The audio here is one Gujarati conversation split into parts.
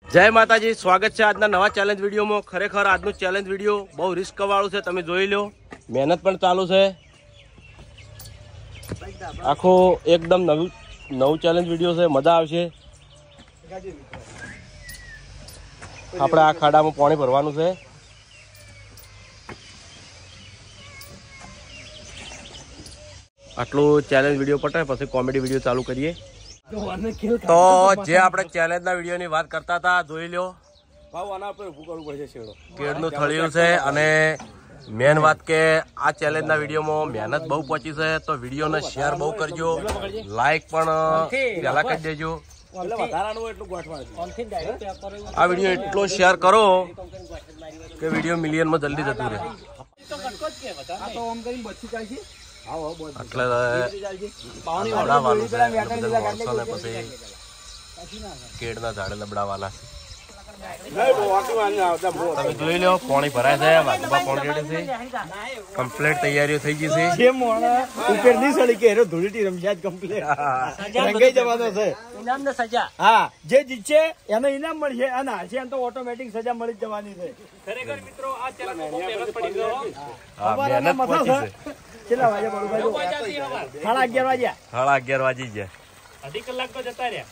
જય માતાજી, સ્વાગત છે આજના નવા ચેલેન્જ વિડીયોમાં। ખરેખર આજનું ચેલેન્જ વિડીયો બહુ રિસ્ક વાળું છે, તમે જોઈ લો। મહેનત પણ ચાલુ છે, આખો એકદમ નવું ચેલેન્જ વિડીયો છે, મજા આવશે। આપણે આ ખાડામાં પાણી ભરવાનું છે। આટલું ચેલેન્જ વિડીયો પટે પછી કોમેડી વિડીયો ચાલુ કરીએ। તો જે આપણે ચેલેન્જ ના વિડીયો ની વાત કરતા હતા, જોઈ લો। કેળનું થળિયું છે અને મેન વાત કે આ ચેલેન્જ ના વિડીયોમાં મહેનત બહુ પહોંચી છે, તો વિડીયોને શેર બહુ કરજો, લાઈક પણ પહેલા કરી દેજો। આ વિડીયો એટલો શેર કરો કે વિડીયો મિલિયનમાં જલ્દી જતું રહે। એટલે પછી કેળના ઝાડ લબડાવાના છે। તમે જોઈ લો, પાણી ભરાય છે, વાઘુબા પાણી રેડે છે, કમ્પ્લીટ તૈયારીઓ થઈ ગઈ છે। ઉપર ની સડી કે ધૂળીટી રમશે કમ્પ્લીટ રંગાઈ જવાનો છે। ઇનામ ને સજા, હા, જે જીતશે એને ઇનામ મળશે અને હારશે એને તો ઓટોમેટિક સજા મળી જવાની છે। ખરેખર મિત્રો આ ચેલેન્જ માં મહેનત પડી ગયો, મહેનત પહોંચી છે। કેટલા વાગે બરોબર? 11:30 વાગ્યા, 11:30 વાગી ગયા, અઢી કલાક તો જતા રહ્યા।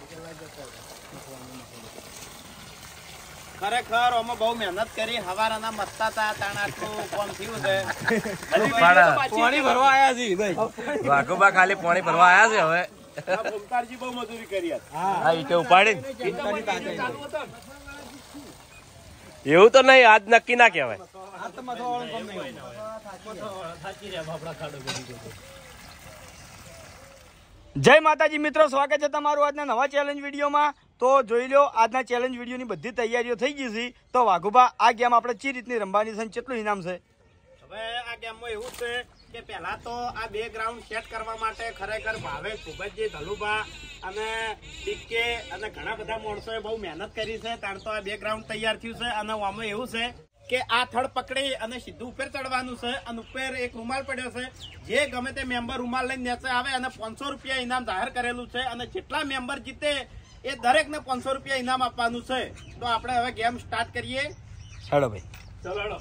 ખરેખર અમે બહુ મહેનત કરી, હવારના મસ્તા હતા, તાણ આટલું કોમ થયું છે। પાણી ભરવા આયા છે ભાઈ, વાઘુબા ખાલી પાણી ભરવા આયા છે। હવે ઓમકારજી બહુ મજૂરી કરી, હા, ઈટે ઉપાડી એવું તો નહીં, આજ નક્કી ના કહેવાય। જય માતાજી મિત્રો, સ્વાગત છે તમારું આજના નવા ચેલેન્જ વિડીયોમાં। તો જોઈ લો, આજના ચેલેન્જ વિડીયોની બધી તૈયારીઓ થઈ ગઈ છે। તો વાઘુબા, આ ગેમ આપણે ચી રીતની રમવાની છે, કેટલું ઇનામ છે? હવે આ ગેમમાં એવું છે કે પહેલા તો આ બે ગ્રાઉન્ડ સેટ કરવા માટે ખરેખર ભાવેશ, ભૂપતજી, ધલુભા અને ડીકે અને ઘણા બધા માણસોએ બહુ મહેનત કરી છે, તાણ તો આ બે ગ્રાઉન્ડ તૈયાર થયું છે। અને આમાં એવું છે કે આ થડ પકડી અને સીધું ઉપર ચડવાનું છે અને ઉપર એક રૂમાલ પડ્યો છે, જે ગમે તે મેમ્બર રૂમાલ લઈને નીચે આવે અને 500 રૂપિયા ઇનામ જાહેર કરેલું છે અને જેટલા મેમ્બર જીતે એ દરેકને 500 રૂપિયા ઇનામ આપવાનું છે। તો આપણે હવે ગેમ સ્ટાર્ટ કરીએ। હેડો ભાઈ, ચલો હેડો।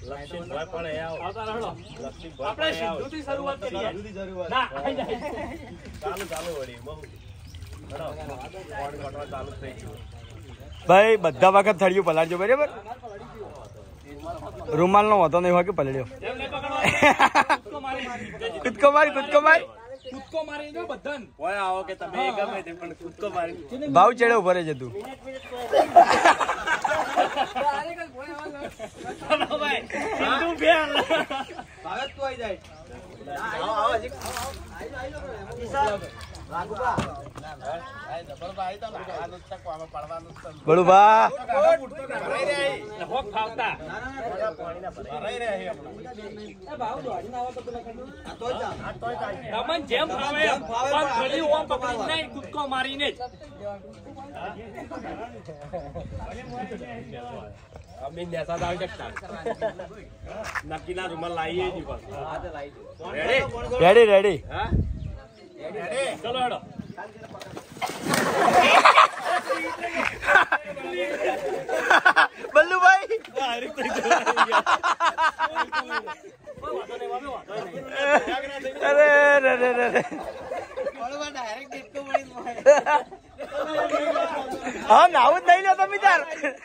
આપણે સીધુંથી શરૂઆત કરીએ। ભાઈ બધા વખત થળિયું પલાળજો, બરાબર? રૂમાલ નો વાંધો નહીં હોય કે પલળ્યો। કૂદકો મારી આવો કે તમે ગમે તે પણ કૂદકો મારી ભાવ ચડે ઉભરે જતું। બળુભા જેમ કૂદકો મારીને નક્કી ના રૂમાલ લાવીએ રેડી રેડી, ચલો હેડો। બલ્લુભાઈ, હા, નાવું જ નહીં લો તમે ચાર।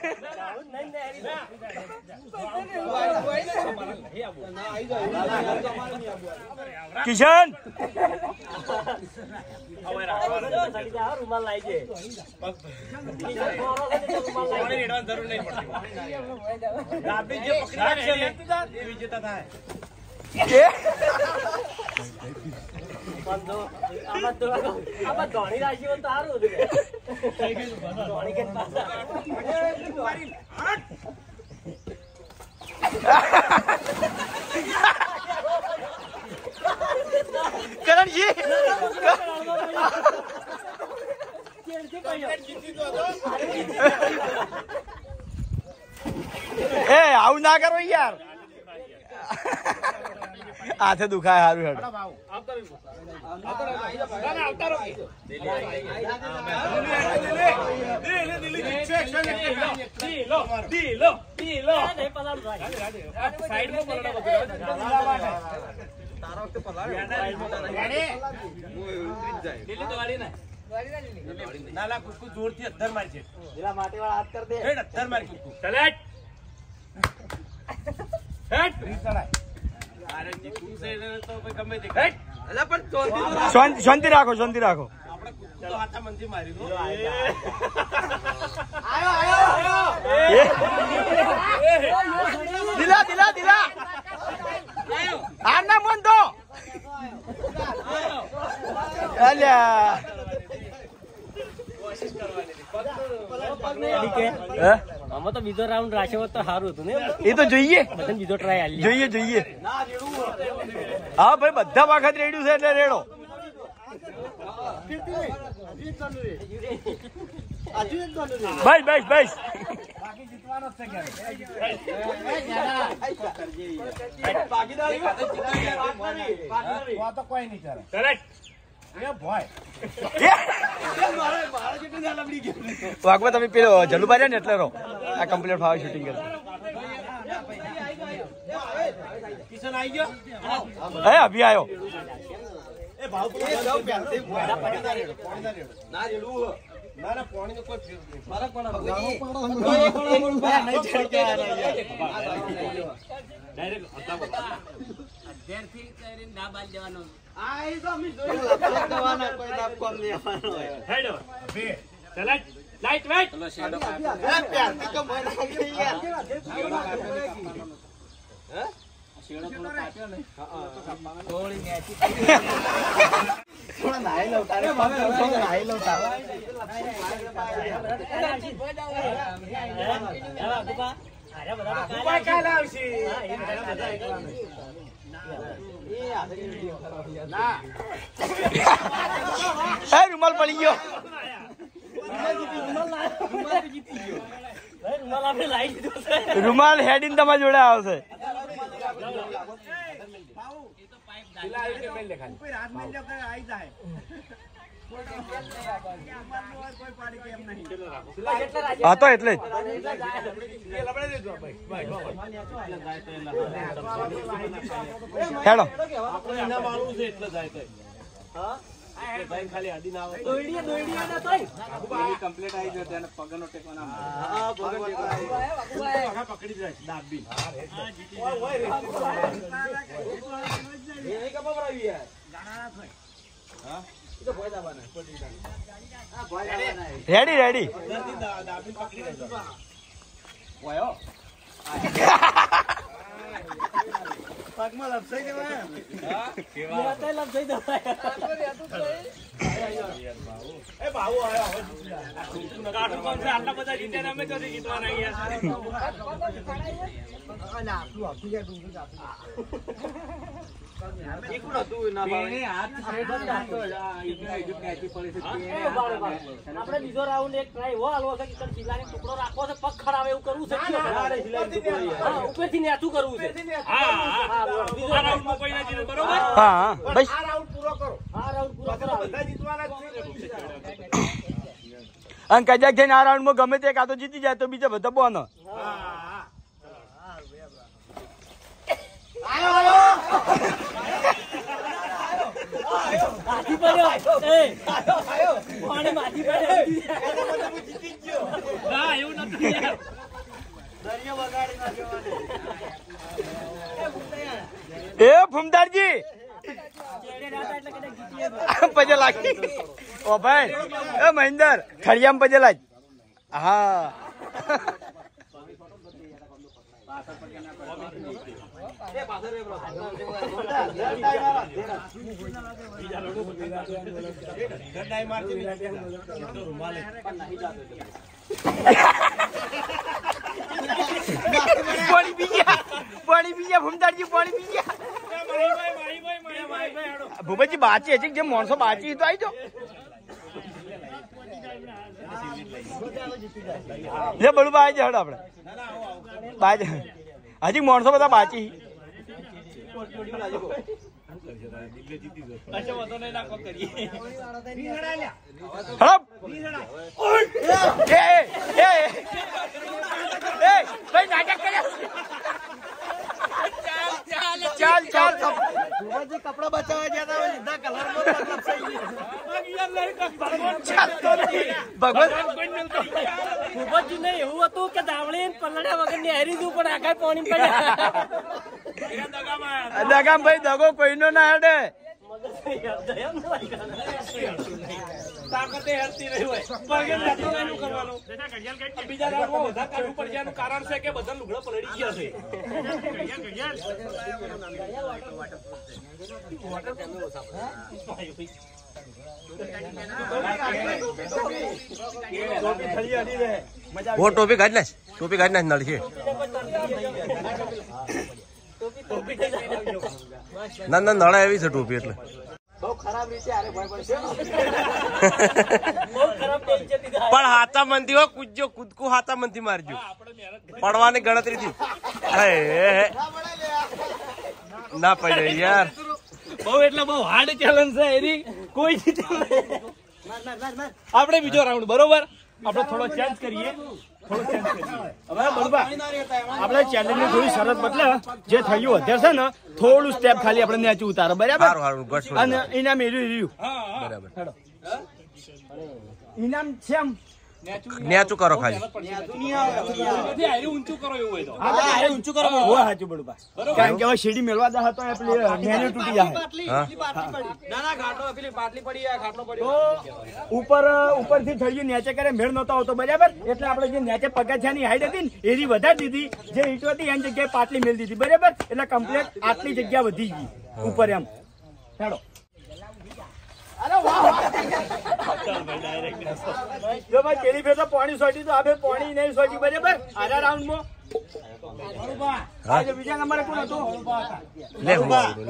કિશન રૂમાલ લાવી ધોણી રાખી તારું કરણજી, એ આવું ના કરો યાર, હાથે દુખાય। સારું હેડ, નાલા કુકુ જોરથી અધર મારશે માટી વાળા હાથ કર દે અધર મારી કુકુ શાંતિ રાખો શાંતિ રાખો દિલા દિલા દિલા આ ના મન દો અલ્યા આમાં તો બીજો રાઉન્ડ રાખ્યો તો સારું હતું ને એ તો જોઈએ બધાને બીજો ટ્રાય આલી જોઈએ જોઈએ હા ભાઈ બધા વખત રેડ્યું છે એટલે રેડો બસ બસ બસ કોઈ નહીં વાગવા તમે પેલો જલુભા રહ્યા ને એટલે રહો આ કમ્પ્લીટ ફાવે શૂટિંગ કરશે કિશન આવી ગયો હે અભી આવ્યો રૂમાલ પડી ગયો રૂમાલ હેડીને તમારા જોડે આવશે હા તો એટલે હેડો રેડી રેડી પગમાં લપસાઈ આપડે બીજો રાઉન્ડ એક ટ્રાય એવો હાલવો છે કે જિલ્લાની ટુકડો રાખવો છે પગ ખરાવે એવું કરવું છે ઉપરથી નેચું કરવું છે હા બસ આ રાઉન્ડ પૂરો કરો અને કદાચ થઈને આ રાઉન્ડમાં ગમે તે કાં તો જીતી જાય તો બીજા બધા બોનો માથી પડ્યો પાણી માથી પડ્યો ના એવું નથી એ ફૂમદારજી પજે લાગી ઓ ભાઈ એ મહેન્દર ખડિયામ પજે લાગ હા પાણી પી ગયા ભૂમતાડજી પાણી પી ગયા ભૂપતજી બાચી હજી જે માણસો બાચી તો આવી જો લે બળું બાય છે હડ આપડે બાય હજી માણસો બધા બાચી અચ્છા વાંધો નહીં નાખો કરીએ ભાઈ નાટક કર્યા ચાલ ચાલ કપડા બચાવવા ગયા લીધા કલર ભૂપતજી ને એવું હતું કે ધાવળી પલડ્યા વગર ની હારી દઉં પણ આખા પાણી પડ્યા દગામ ભાઈ દગો કોઈનો ના હેડે તાકાતે હેડતી રહી હોય કરવાનું બીજા રાઉન્ડમાં બધા કાઢવું પડશે એનું કારણ છે કે બધા લુગડા પલળી ગયા છે वो टोपी काढ नाच नळ છે ના ના નળા એવી છે ટોપી એટલે બહુ ખરાબ રીતે આરે ભય પડશે બહુ ખરાબ ટેન્શન દીધા પણ હાથા મંદી હો કૂદજો કૂદકું હાથા મંદી મારજો પડવાની ગણતરી થી ના પડે યાર બહુ એટલે બહુ હાર્ડ ચેલેન્જ છે એની કોઈ જીતે આપણે બીજો રાઉન્ડ બરોબર આપણે થોડો ચેન્જ કરીએ હવે બરોબર આપણે ચેલેન્જ ની થોડી શરત બદલે જે થયું અત્યારે છે ને થોડું સ્ટેપ ખાલી આપણે નેચું ઉતારો બરાબર અને ઇનામ રહ્યું બરાબર ઇનામ છે એમ નેચું કરો ખાલી ઊંચું કરો એવું હોય તો ઊંચું કરો સાચું બરોબર કારણ કે હવે સીડી મેળવા દા હતો પેલી મેન્યુ તૂટી જાય ઉપરથી થયું નીચે કરે મેળ નતો આવતો બરાબર એટલે આપણે જે નીચે પગથિયાની હાઈટ હતી ને એની વધારી દીધી જે ઈંટો હતી એની જગ્યાએ પાટલી મેળ દીધી બરાબર એટલે કમ્પ્લીટ આટલી જગ્યા વધી ગઈ ઉપર એમ હેડો જો ભાઈ પેલી ફેર તો પાણી સોટી તો આ બે પાણી નહીં સોટી બરાબર આરા રાઉન્ડ માં બીજા નંબરે કોણ હતું લે હું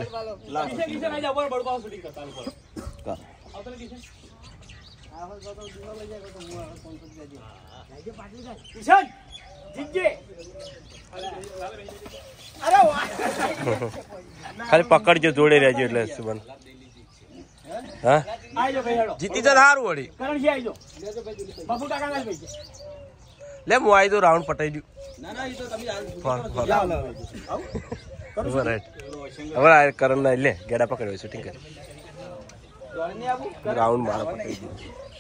ખાલી પકડજો જોડે રહેજો એટલે સુબન હા જીતી જાય સારું વળી લે હું આવી દઉં રાઉન્ડ પટાઈ દઉં હવે કરણ ના લે ગેડા પકડ્યો શૂટિંગ કરી રાઉન્ડ મારો પટાઈ દઉં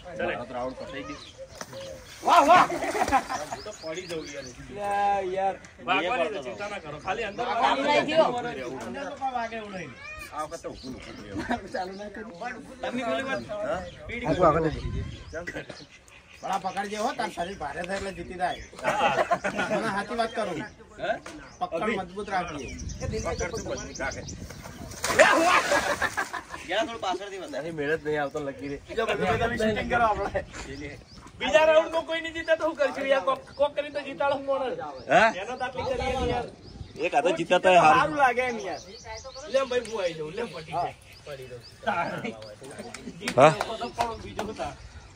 વાહ વાહ પડી જવું યાર ચિંતા ના કરો ખાલી અંદર બડા પકડજે હો તાર શરીર ભારે થાય એટલે જીતી જાય સાચી વાત કરું પકડ મજબૂત રાખીએ મેળ જ નહીં આવતો લગી રે બીજા રાઉન્ડ માં કોઈ નહીં જીતે તો શું કરશું યાર કોક કરી તો જીતાડો મોણ એનો તાકલી કરીએ યાર એક આતો જીતા તો સારું લાગે એમ યાર લે ભાઈ હું આવી જાઉં લે પટી જાય પડી દો હા બીજો હતા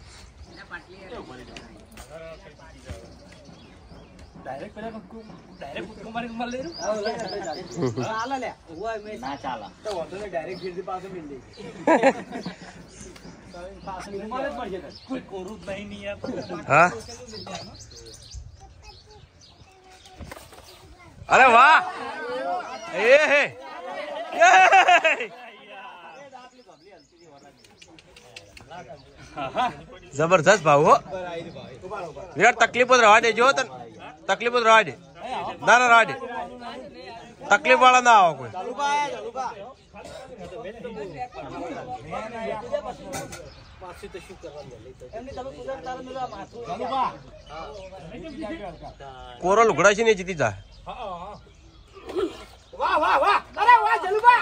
ડાયરેક્ટ પેલા ડાયરેક્ટ કુદકો મારી માર લે ચાલે લે ઓય મે ના ચાલે તો વાંધો ને ડાયરેક્ટ ફીરથી પાછો મિલ દે પાછળ મારે પડશે કોઈ કોરું જ નહીં યાર હા અરે વાહ એ હે જબરદસ્ત ભાવ હો યાર તકલીફ જ રવા દેજો તકલીફ જ રવા દે ના ના રવા દે તકલીફ વાળા ના આવો કોઈ કોરો લુગડા છે ને જીતી જાય વાહ વાહ વાહ અરે વાહ જલુબા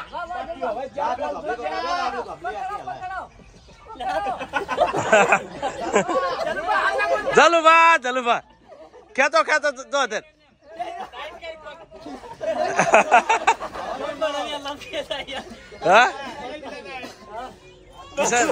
જલુભા ખેતો ખેતો જો તે હા કિશન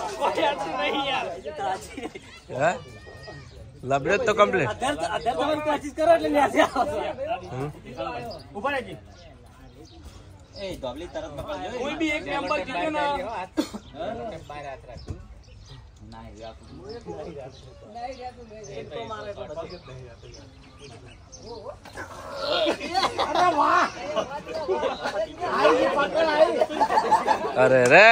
હા લબડે તો કમ્પ્લીટ પ્રેક્ટિસ કરો એટલે ઉપર આવી કોઈ બી એક મેમ્બર જીતે ને અરે રે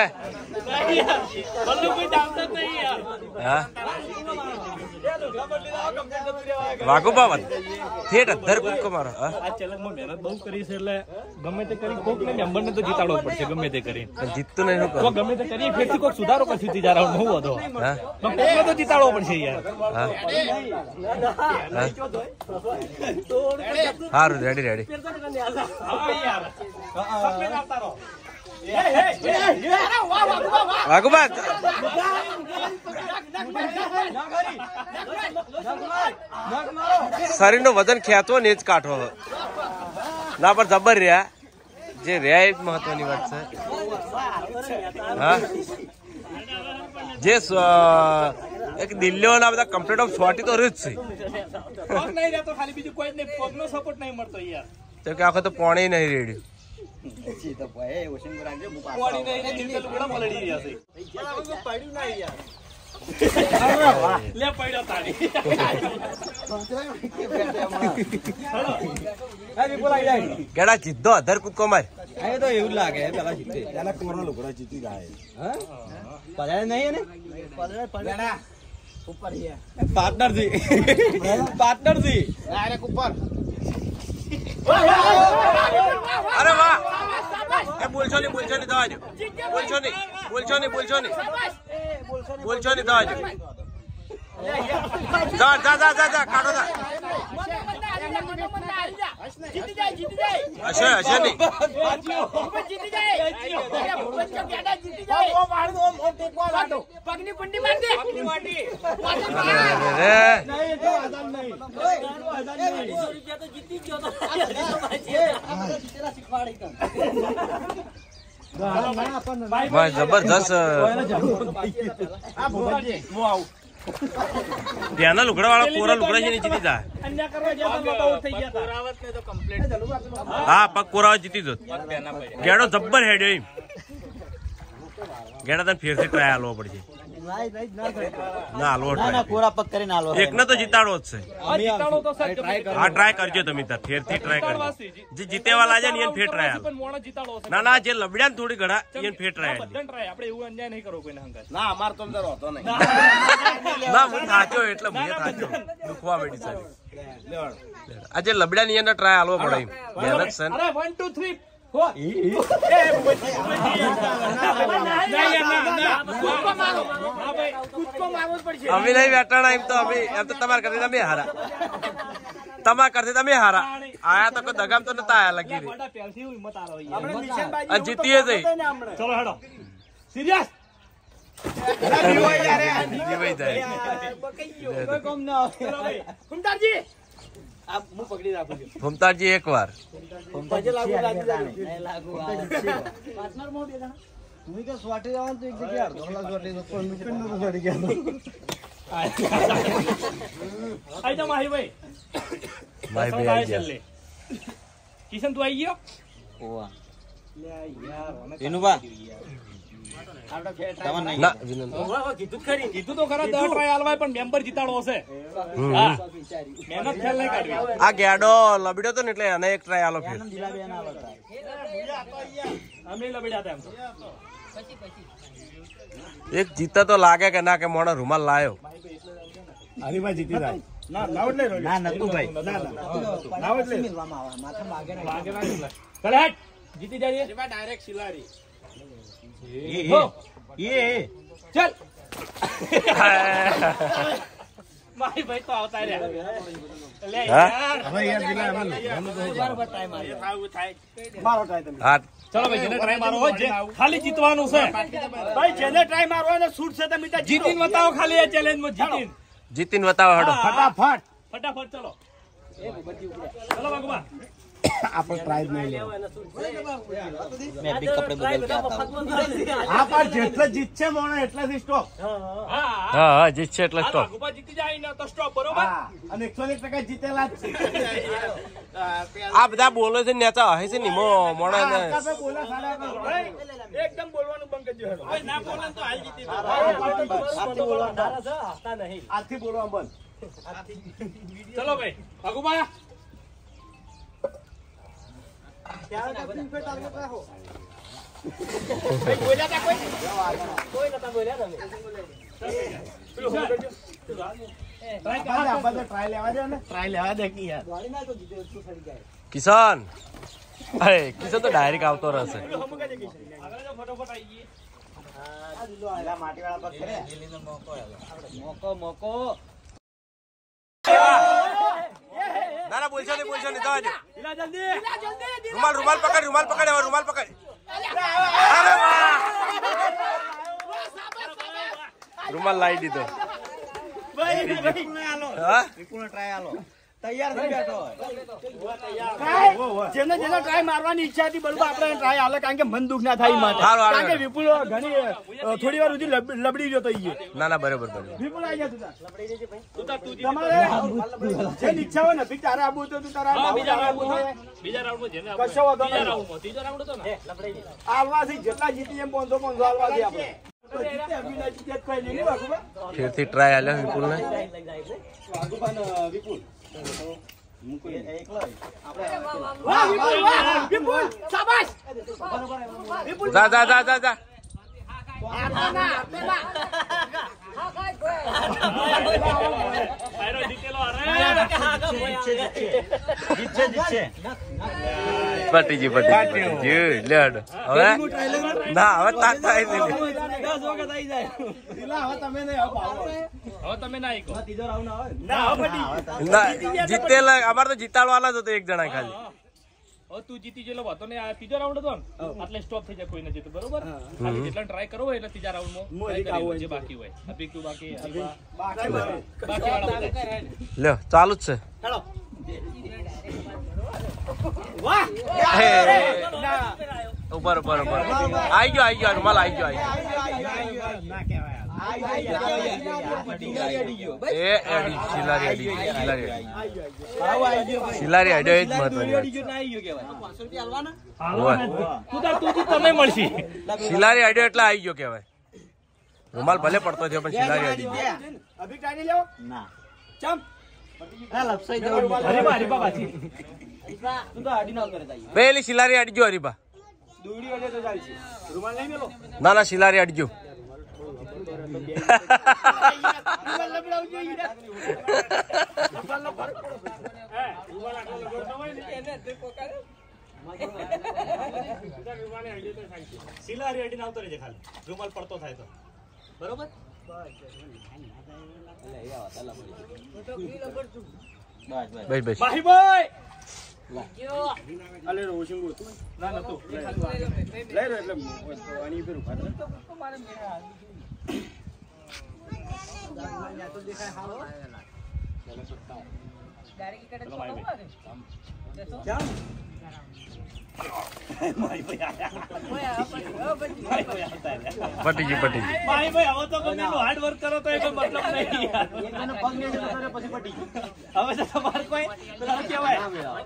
વાઘુબા થેટ અધર કૂદકો મારો. આ ચેલેન્જમાં મહેનત બહુ કરી છે એટલે ગમે તે કરી કોક ને મેમ્બરને તો જીતાડવો પડશે ગમે તે કરી. જીતતું નહીં તો ગમે તે કરી ફેરથી કોક સુધારો કરશું ત્રીજા રાઉન્ડ હું હતો કોકને તો જીતાડવો પડશે યાર. સારું રેડી રેડી. વાઘુબા શરીર નું વજન ખેંચવો ને જ કાઢવો ના પણ જબર રહ્યા જે રહ્યા એ જ મહત્વની વાત છે. હા જે એક દિલ્હીઓ ના બધા કમ્પ્લીટ ઓફ શોર્ટી તો રહ્યું જ છે. નહીં રહેતો ખાલી બીજું કોઈ જ નહીં પગનો સપોર્ટ નહીં મળતો યાર. તો કે આખો તો પાણી નહીં રેડ્યું. પાણી નહીં ને જીતે લુગડા પલળી રહ્યા છે. લે પડ્યો તારી. કેડા જીદ્દો અધર કૂદકો માર. તો એવું લાગે પેલા જીતે પેલા કોનો લુગડા જીતી જાય પધારે નહીં ને ઉપર પાર્ટનર થી ડાયરેક્ટ ઉપર. અરે વાહ એ બોલશો નહીં દવા દો. બોલશો નહીં દવા દો. જા કાઢો જા. હશે નહીં. જબરદસ્ત ત્યાંના લુગડા વાળા કોરા લુગડા છે જીતી જાય. હા પગ કોરા જીતી જો. ગેડો જબ્બર હેડ્યો એમ. ગેડા તને ફેરથી ટ્રાય હાલવો પડશે. ના હાલવો એકને તો જીતાડવો જ છે. હા ટ્રાય કરજો તમે ફેરથી ટ્રાય કરજો. જે જીતેવાલા છે ને એને ફેર ટ્રાય હાલ. ના જે લબડ્યા ને થોડી ઘડા એને ફેર ટ્રાય હાલ. આપણે એવું અન્યાય નહીં કરવો કોઈને હંગાત. ના અમાર તો અંદર હોતો નહીં. ના હું થાચ્યો એટલે હું થાચ્યો દુખવા બેઠી સારી. આજે લબડ્યા ની એને ટ્રાય હાલવો પડે એમ. મહેનત છે. અરે 1 2 3 અમે નહીં વેટાણા એમ તો તમારે કરતી તમે હારા. તમારે કરતી તમે હારા આયા તો કોઈ દગામ તો નતા આયા લગી રહી. જીતીએ જઈ. ચલો હેડો સિરિયસ. ફૂમતાજી એક વાર કિશન તું આવી ગયો. કીધું તો ખરા 10 ટ્રાય હાલવાય પણ મેમ્બર જીતાડો હશે. મહેનત ખેલ નહીં કાઢવી. આ ગેડો લબડ્યો તો ને એટલે એને એક ટ્રાય હાલો ફેર. અમે લબડ્યા હતા એમ તો. એક જીતા તો લાગે કે ના કે મોણો રૂમાલ લાયો. હરીભાઈ જીતી જાય. જીતી જાય ડાયરેક્ટ શિલારી. ચલ મારી ભાઈ તો આવતા રહ્યા. હા ચલો ભાઈ જેને ટ્રાય મારો હોય ખાલી જીતવાનું છે. ભાઈ જેને ટ્રાય મારવો એને છૂટ છે તમે જીતીને બતાવો ખાલી આ ચેલેન્જમાં જીતીને બતાવો હડો. ફટાફટ ચલો ચલો બાગુબા આપણે ટ્રાય નહીં લેવો. મેં બી કપડે બદલ હા પણ જેટલા જીતશે મોણે એટલાથી સ્ટોપ. હા જીતશે એટલે સ્ટોપ. ભગુભા જીતી જાય ને તો સ્ટોપ, બરોબર. હા અને 101% જીતેલા જ છે. આ બધા બોલે છે નેતા હે છે ની મોણા ને આકાશે બોલા સાડા કરો. એકદમ બોલવાનું બંધ કરજો હેડો. ના બોલે તો હાલ જીતી આજથી બોલવા બંધ. ચલો ભાઈ ભગુભા. ટ્રાય લેવા દે ને. ટ્રાય લેવા દે કે યાર. કિશન અરે કિશન તો ડાયરેક્ટ આવતો રહેશે. ફટાફટ આવી ગઈ. મોકો ના ના બોલશો નહીં જવા દે. રૂમાલ પકડ હવે રૂમાલ પકડ. અરે વાહ રૂમાલ લાવી દીધો. હા જેને ટ્રાય મારવાની ઈચ્છા હતી બરોબર આપણે ટ્રાય હાલે કારણ કે મન દુઃખ ના થાય માટે. કારણ કે વિપુલ ઘણી થોડી વાર સુધી લબડી ગયો તો ના બરોબર વિપુલ આવી જા તમારે જે ઈચ્છા હોય ને તારે આવું તો તું તારા બીજા રાઉન્ડમાં જેને કશો વાંધો નહીં. ત્રીજો રાઉન્ડ હતો ને આલવાથી જેટલા જીતી એમ 500 આલવાથી આપણે ફેરથી ટ્રાય આલ્યો વિપુલ ને. જા પટીજી લેડ હવે ના હવે તાક થાય છે. તમે ના જીતેલા અમારે તો જીતાડવાના જ હતો એક જણા ખાલી. હવે તું જીતી ગયેલો વાતો ને આ ત્રીજો રાઉન્ડ હતો ને એટલે સ્ટોપ થઈ જાય કોઈ ન જીતું, બરોબર. ખાલી જેટલા ટ્રાય કરવો હોય એટલે ત્રીજા રાઉન્ડમાં જે બાકી હોય અભિક તું બાકી લ્યો ચાલુ જ છે. ઉપર આઈ ગયો રૂમાલ આઈ ગયો. શિલારી આઈડિયો જ તમે મળશે. શિલારી આઈડિયો એટલે આવી ગયો કેવાય. રૂમાલ ભલે પડતો થયો પણ શિલારી આઈડિયો પેલી શિલારી આડજો હરીબા. ના શિલારી આડજો. શિલારી અડીને આવતો રહેજે ખાલી રૂમાલ પડતો થાય તો, બરોબર. બસ ભાઈ અલે રોશિંગ હતું ના નતું લઈ રહ્યો એટલે આની ઉપર ઉભા પટી ગયું. ભાઈ હવે તો હાર્ડ વર્ક કરો તો એ કોઈ મતલબ નહીં. પછી પટી હવે તો તમારે કોઈ કેવાય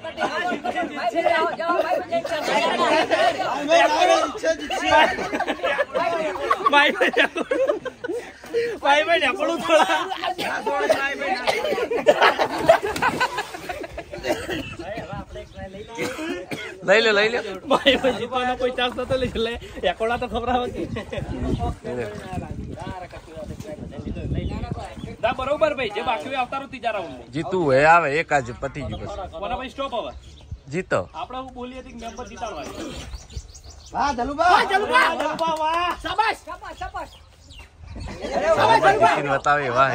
ભાઈ નેકળું થોડા લઈ લે ભાઈ જીતવાનો કોઈ ચાન્સ નતો. લે એકોડા તો ખબર આવે ના બરોબર ભાઈ જે બાકી હોય આવતા ત્રીજા રાઉન્ડ જીતું હોય આવે એક આજ પતી ગયું. કોના ભાઈ સ્ટોપ હવે જીતો આપણે બોલીએ કે મેમ્બર જીતાડવા. વાહ જલુબા વાહ શાબાશ બતાવે વાહ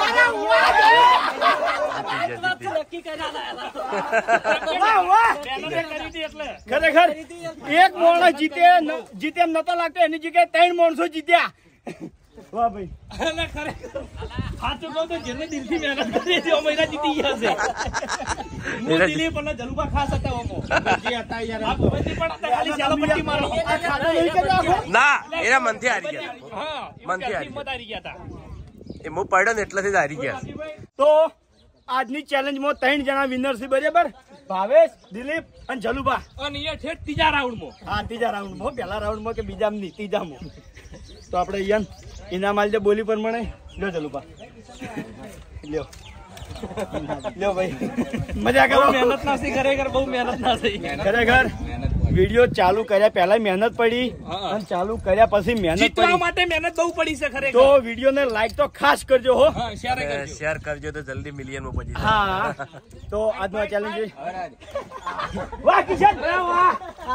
ખરેખર એક માણસ જીતે એમ નતો લાગતો એની જગ્યાએ 3 માણસો જીત્યા. વાહ ભાઈ ખરેખર સાચું કહું તો જેને દિલથી મહેનત કરી છે મહિના જીતી ગયા છે. હું દિલીપ અને જલુભા ખાસ હતા ઓમો. જે હતા યાર આ ભૂપતજી પણ હતા, ખાલી ચાલો પટ્ટી મારો. ના એના મનથી હારી ગયા હા, મનથી હારી હિંમત હારી ગયા હતા. એ હું પડ્યો ને એટલેથી જ હારી ગયા. તો આજની ચેલેન્જમાં 3 જણા વિનર છે બરાબર, ભાવેશ, દિલીપ અને જલુભા. અને અહીંયા ઠેઠ ત્રીજા રાઉન્ડમાં. હા, ત્રીજા રાઉન્ડમાં, પહેલા રાઉન્ડમાં કે બીજામાં નહીં, ત્રીજામાં. તો આપણે યન ઇનામ આલજે બોલી પ્રમાણે. લ્યો જલુભા, લ્યો લ્યો ભાઈ, મજા કરો. મહેનત ના છે ખરેખર, બહુ મહેનત ના છે ખરેખર વિડીયો ચાલુ કર્યા પહેલા મહેનત પડી અને ચાલુ કર્યા પછી મહેનત જીતવા પડી, માટે મહેનત બહુ પડી છે ખરેખર. તો વિડીયોને લાઈક તો ખાસ કરજો હો. હા, શેર કરજો. શેર કરજો તો જલ્દી મિલિયનમાં પહોંચી જાય. હા, તો આજનો આ ચેલેન્જ વાહ કિશન, વાહ.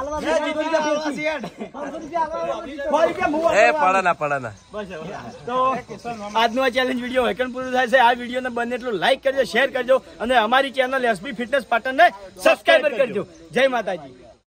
એ પડાના તો આજનો આ ચેલેન્જ વિડીયો વેકન પૂરું થાય છે. આ વિડીયોને બને એટલું લાઈક કરજો, શેર કરજો અને અમારી ચેનલ એસબી ફિટનેસ પાટણને સબસ્ક્રાઇબર કરજો. જય માતાજી.